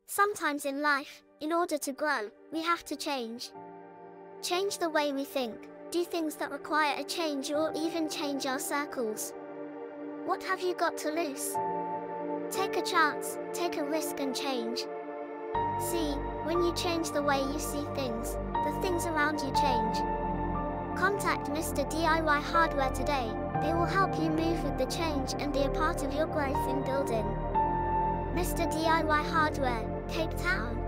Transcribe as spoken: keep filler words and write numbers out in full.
Sometimes in life, in order to grow, we have to change. Change the way we think, do things that require a change, or even change our circles. What have you got to lose? Take a chance, take a risk and change. See, when you change the way you see things, the things around you change. Contact Mister D I Y Hardware today. They will help you move with the change and be a part of your growth in building. Mister D I Y Hardware, Cape Town.